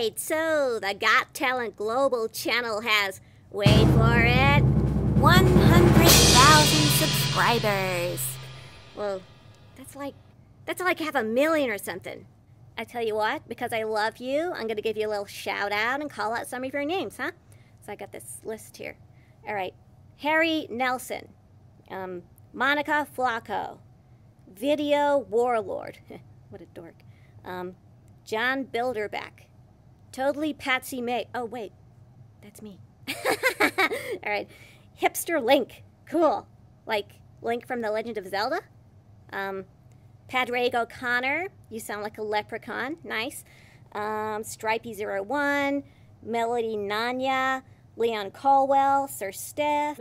Alright, so the Got Talent Global channel has, wait for it, 100,000 subscribers. Well, that's like 500,000 or something. I tell you what, because I love you, I'm going to give you a little shout out and call out some of your names, huh? So I got this list here. Alright, Harry Nelson, Monica Flacco, Video Warlord, what a dork, John Bilderbeck, Totally Patsy May, oh wait, that's me. Alright, Hipster Link, cool, like Link from The Legend of Zelda. Padraig O'Connor, you sound like a leprechaun, nice. Stripey01, Melody Nanya, Leon Colwell, Sir Steph.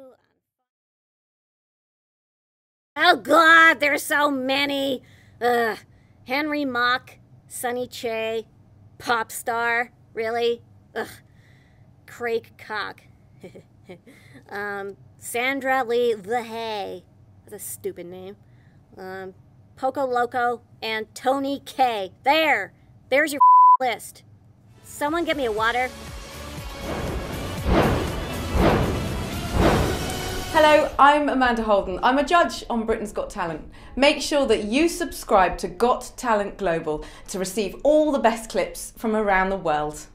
Oh God, there's so many. Henry Mock, Sonny Che, Popstar, really? Ugh. Craig Cock. Sandra Lee The Hay. That's a stupid name. Poco Loco, and Tony K. There's your list. Someone get me a water. Hello, I'm Amanda Holden. I'm a judge on Britain's Got Talent. Make sure that you subscribe to Got Talent Global to receive all the best clips from around the world.